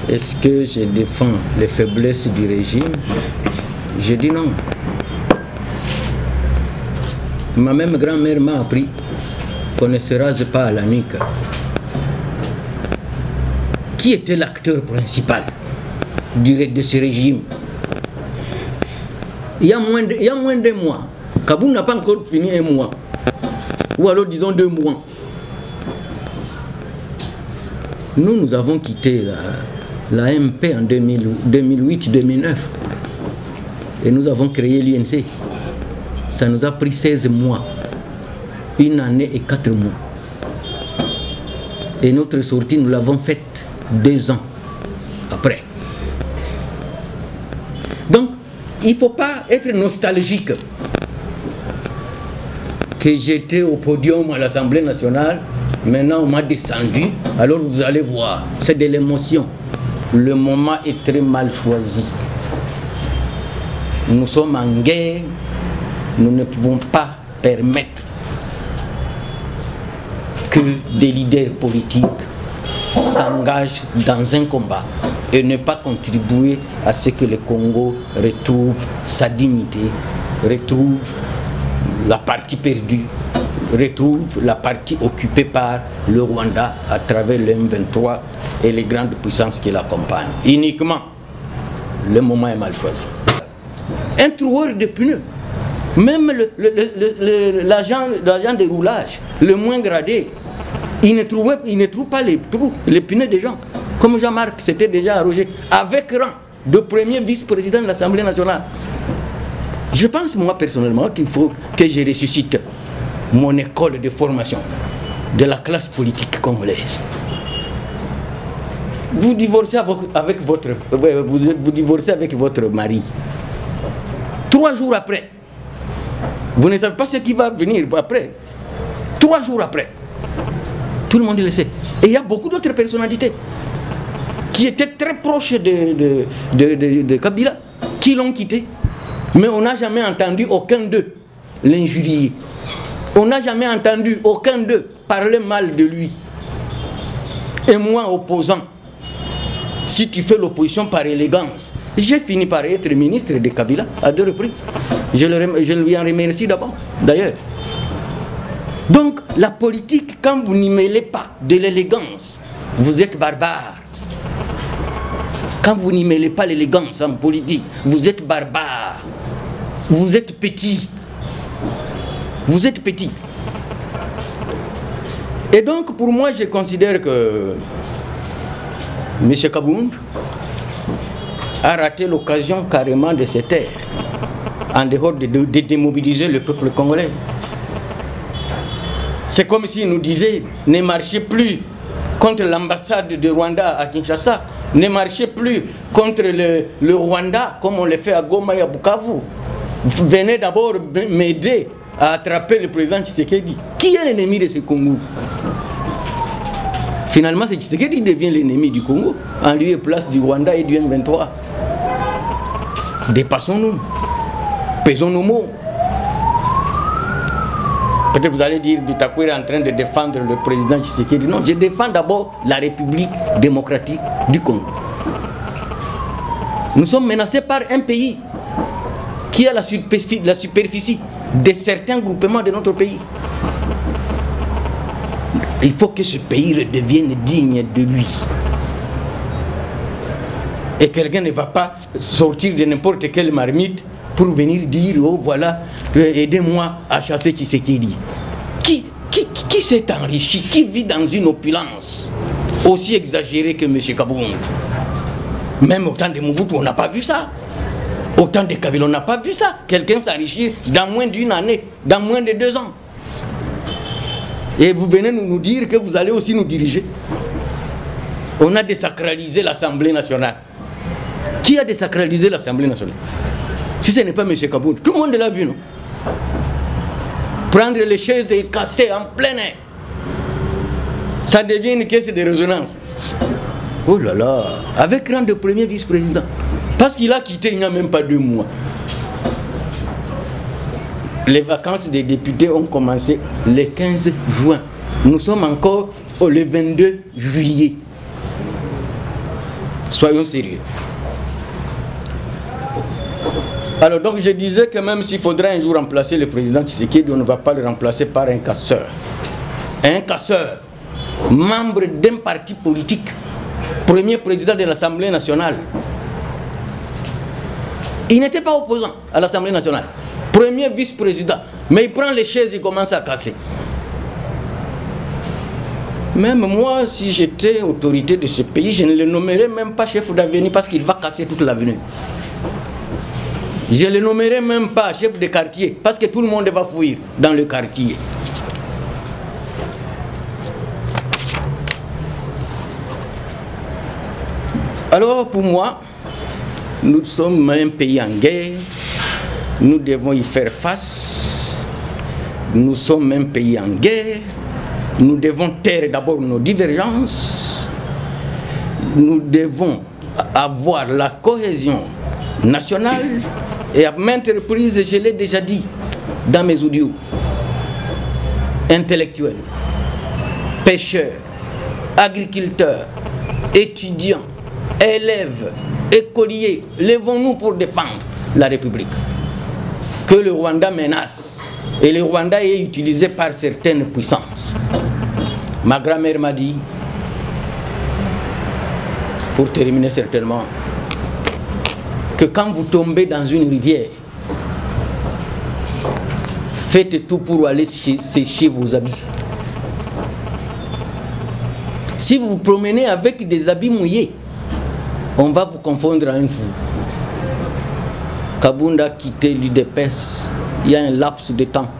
Est-ce que je défends les faiblesses du régime? Je dis non. Ma même grand-mère m'a appris qu'on ne se rase pas à la nuque. Qui était l'acteur principal de ce régime? Il y a moins d'un mois. Kaboul n'a pas encore fini un mois. Ou alors disons 2 mois. Nous avons quitté la MP en 2008-2009. Et nous avons créé l'UNC. Ça nous a pris 16 mois. 1 année et 4 mois. Et notre sortie, nous l'avons faite 2 ans après. Donc, il ne faut pas être nostalgique. Que j'étais au podium à l'Assemblée nationale, maintenant on m'a descendu, alors vous allez voir, c'est de l'émotion. Le moment est très mal choisi. Nous sommes en guerre, nous ne pouvons pas permettre que des leaders politiques s'engagent dans un combat et ne pas contribuer à ce que le Congo retrouve sa dignité, retrouve la partie perdue, retrouve la partie occupée par le Rwanda à travers le M23 et les grandes puissances qui l'accompagnent. Uniquement, le moment est mal choisi. Un troueur de pneus, même l'agent de roulage, le moins gradé, il ne trouve pas les pneus des gens. Comme Jean-Marc s'était déjà arrogé, avec rang de premier vice-président de l'Assemblée nationale. Je pense, moi, personnellement, qu'il faut que je ressuscite mon école de formation de la classe politique congolaise. Vous divorcez avec votre mari. 3 jours après, vous ne savez pas ce qui va venir après. 3 jours après, tout le monde le sait. Et il y a beaucoup d'autres personnalités qui étaient très proches de Kabila, qui l'ont quitté. Mais on n'a jamais entendu aucun d'eux l'injurier. On n'a jamais entendu aucun d'eux parler mal de lui. Et moi, opposant, si tu fais l'opposition par élégance, j'ai fini par être ministre de Kabila à 2 reprises. Je lui en remercie d'abord, d'ailleurs. Donc, la politique, quand vous n'y mêlez pas de l'élégance, vous êtes barbare. Quand vous n'y mêlez pas l'élégance en politique, vous êtes barbare. Vous êtes petit. Vous êtes petit. Et donc, pour moi, je considère que M. Kabound a raté l'occasion carrément de se taire, en dehors de démobiliser le peuple congolais. C'est comme s'il nous disait, ne marchez plus contre l'ambassade de Rwanda à Kinshasa, ne marchez plus contre le Rwanda comme on le fait à Goma et à Bukavu. Venez d'abord m'aider à attraper le président Tshisekedi. Qui est l'ennemi de ce Congo? Finalement, c'est Tshisekedi qui devient l'ennemi du Congo, en lieu et place du Rwanda et du M23. Dépassons-nous. Pesons nos mots. Peut-être vous allez dire, Bitakour est en train de défendre le président Tshisekedi. Non, je défends d'abord la République démocratique du Congo. Nous sommes menacés par un pays qui a la superficie de certains groupements de notre pays. Il faut que ce pays redevienne digne de lui. Et quelqu'un ne va pas sortir de n'importe quelle marmite pour venir dire, oh voilà, aidez-moi à chasser Tshisekedi. Qui s'est enrichi, qui vit dans une opulence aussi exagérée que M. Kabound? Même au temps de Mobutu, on n'a pas vu ça. Au temps de Kabila, on n'a pas vu ça. Quelqu'un s'enrichir dans moins d'1 année, dans moins de 2 ans. Et vous venez nous dire que vous allez aussi nous diriger. On a désacralisé l'Assemblée nationale. Qui a désacralisé l'Assemblée nationale? Si ce n'est pas M. Kabound, tout le monde l'a vu, non? Prendre les chaises et casser en plein air. Ça devient une caisse de résonance. Oh là là, avec rang de premier vice-président. Parce qu'il a quitté il n'y a même pas 2 mois. Les vacances des députés ont commencé le 15 juin. Nous sommes encore le 22 juillet. Soyons sérieux. Alors donc je disais que même s'il faudra un jour remplacer le président Tshisekedi, on ne va pas le remplacer par un casseur. Un casseur, membre d'un parti politique, premier président de l'Assemblée nationale. Il n'était pas opposant à l'Assemblée nationale. Premier vice-président. Mais il prend les chaises et commence à casser. Même moi, si j'étais autorité de ce pays, je ne le nommerais même pas chef d'avenue parce qu'il va casser toute l'avenue. Je ne le nommerai même pas chef de quartier parce que tout le monde va fuir dans le quartier. Alors pour moi, nous sommes un pays en guerre, nous devons y faire face. Nous sommes un pays en guerre, nous devons taire d'abord nos divergences, nous devons avoir la cohésion nationale. Et à maintes reprises, je l'ai déjà dit dans mes audios, intellectuels, pêcheurs, agriculteurs, étudiants, élèves, écoliers, levons-nous pour défendre la République. Que le Rwanda menace et le Rwanda est utilisé par certaines puissances. Ma grand-mère m'a dit, pour terminer certainement, que quand vous tombez dans une rivière, faites tout pour aller sécher vos habits. Si vous vous promenez avec des habits mouillés, on va vous confondre à un fou. Kabunda a quitté l'UDPS, il y a un laps de temps.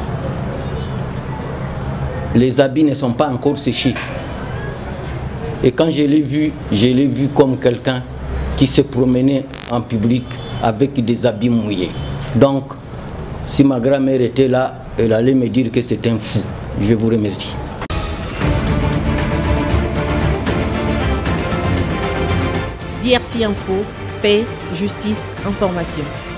Les habits ne sont pas encore séchés. Et quand je l'ai vu comme quelqu'un qui se promenait en public avec des habits mouillés. Donc, si ma grand-mère était là, elle allait me dire que c'est un fou. Je vous remercie. DRC Info, paix, justice, information.